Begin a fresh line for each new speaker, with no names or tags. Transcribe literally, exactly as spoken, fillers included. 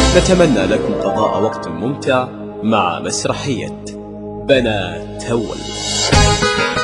نتمنى لكم قضاء وقت ممتع مع مسرحية بنات هول.